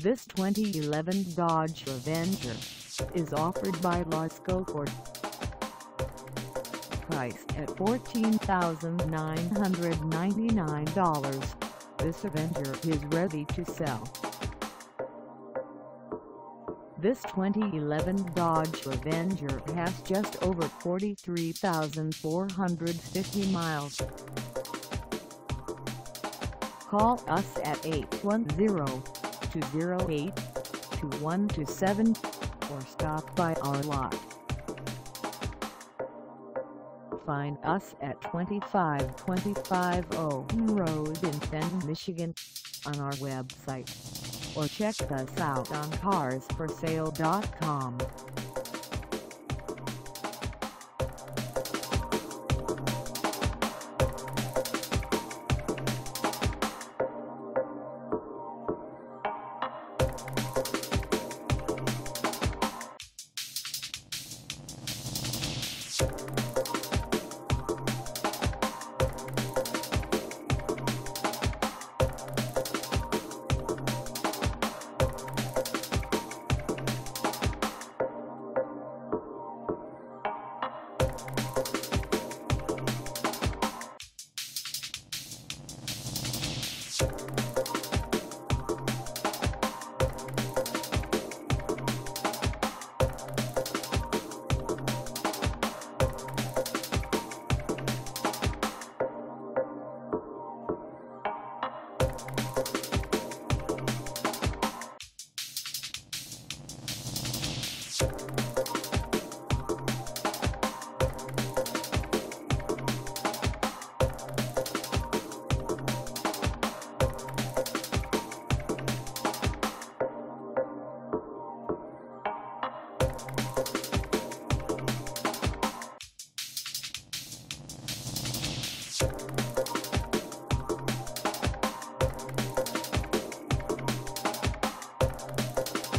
This 2011 Dodge Avenger is offered by Lasco Ford. Priced at $14,999, this Avenger is ready to sell. This 2011 Dodge Avenger has just over 43,450 miles. Call us at 810-208-2127 or stop by our lot. Find us at 2525 Owen Road in Fenton, Michigan, on our website, or check us out on carsforsale.com.